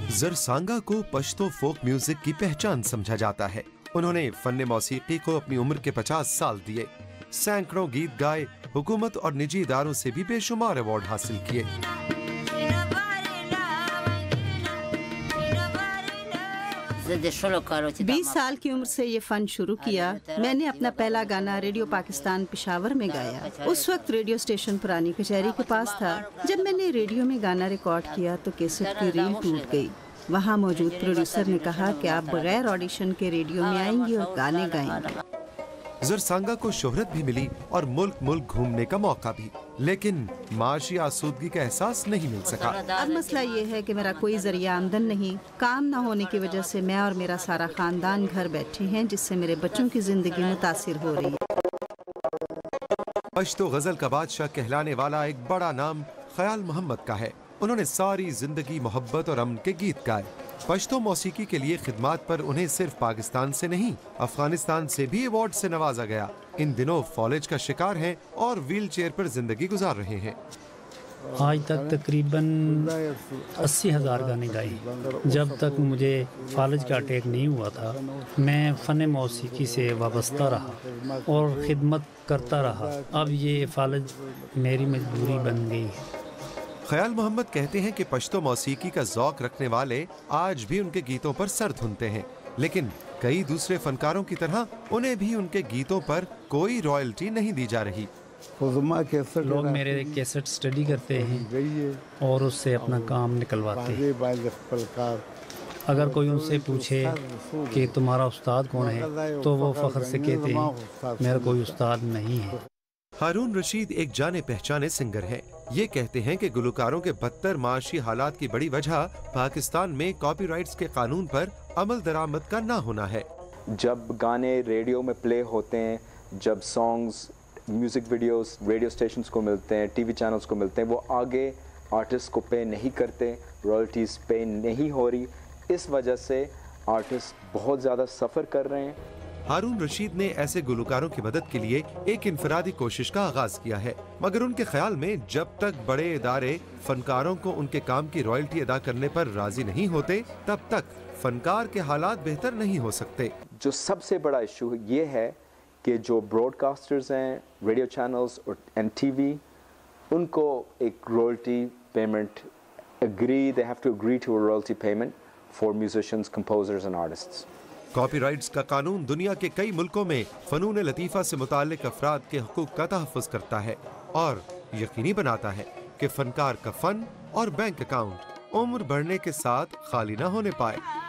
जरसांगा को Pashto folk music की पहचान समझा जाता है। उन्होंने फन मौसीकी को अपनी उम्र के 50 साल दिए, सैकड़ों गीत गाए, हुकूमत और निजी इदारों से भी बेशुमार अवार्ड हासिल किए। बीस साल की उम्र से ये फन शुरू किया। मैंने अपना पहला गाना रेडियो पाकिस्तान पेशावर में गाया। उस वक्त रेडियो स्टेशन पुरानी कचहरी के पास था। जब मैंने रेडियो में गाना रिकॉर्ड किया तो कैसेट की रील टूट गई। वहाँ मौजूद प्रोड्यूसर ने कहा कि आप बगैर ऑडिशन के रेडियो में आएंगी और गाने गाएंगी। जरसांगा को शोहरत भी मिली और मुल्क घूमने का मौका भी, लेकिन माशी आसूदगी का एहसास नहीं मिल सका। अब मसला ये है कि मेरा कोई जरिया आमदन नहीं। काम न होने की वजह से मैं और मेरा सारा खानदान घर बैठे हैं, जिससे मेरे बच्चों की जिंदगी मुतासिर हो रही है। पश्तो गजल का बादशाह कहलाने वाला एक बड़ा नाम ख्याल मोहम्मद का है। उन्होंने सारी जिंदगी मोहब्बत और अमन के गीत गाए। पश्तो मौसीकी के लिए खिदमात पर उन्हें सिर्फ पाकिस्तान से नहीं, अफगानिस्तान से भी अवार्ड से नवाजा गया। इन दिनों फॉलेज का शिकार हैं और व्हील चेयर पर जिंदगी गुजार रहे हैं। आज तक तकरीबन 80,000 गाने गाए। जब तक मुझे फालज का अटैक नहीं हुआ था, मैं फ़न मौसीकी से वाबस्ता रहा और ख़िदमत करता रहा। अब ये फालज मेरी मजबूरी बन गई है। ख्याल मोहम्मद कहते हैं कि पश्तो मौसीकी का ज़ौक़ रखने वाले आज भी उनके गीतों पर सर धुनते हैं, लेकिन कई दूसरे फनकारों की तरह उन्हें भी उनके गीतों पर कोई रॉयल्टी नहीं दी जा रही। लोग मेरे कैसेट स्टडी करते हैं और उससे अपना काम निकलवाते हैं। अगर कोई उनसे पूछे कि तुम्हारा उस्ताद कौन है, तो वो फ़ख्र से कहते हैं मेरा कोई उस्ताद नहीं है। हारून रशीद एक जाने पहचाने सिंगर हैं। ये कहते हैं कि गुलकारों के बदतर माशी हालात की बड़ी वजह पाकिस्तान में कॉपीराइट्स के कानून पर अमल दरामद का ना होना है। जब गाने रेडियो में प्ले होते हैं, जब songs, music videos radio stations को मिलते हैं, टीवी चैनल्स को मिलते हैं, वो आगे आर्टिस्ट को पे नहीं करते, रॉयल्टीज पे नहीं हो रही। इस वजह से आर्टिस्ट बहुत ज़्यादा सफ़र कर रहे हैं। हारून रशीद ने ऐसे गुलकारों की मदद के लिए एक इनफरादी कोशिश का आगाज किया है, मगर उनके ख्याल में जब तक बड़े इदारे फनकारों को उनके काम की रॉयल्टी अदा करने पर राजी नहीं होते, तब तक फनकार के हालात बेहतर नहीं हो सकते। जो सबसे बड़ा इशू ये है कि जो ब्रॉडकास्टर्स हैं, रेडियो चैनल्स और टीवी, उनको एक रॉयल्टी पेमेंट दे have to agree to a royalty payment for musicians, composers and artists. Copyrights का कानून दुनिया के कई मुल्कों में फनून लतीफ़ा से मुताल्लिक अफराद के हुकूक का तहफ़्फ़ुज़ करता है और यकीनी बनाता है कि फनकार का फन और बैंक अकाउंट उम्र बढ़ने के साथ खाली न होने पाए।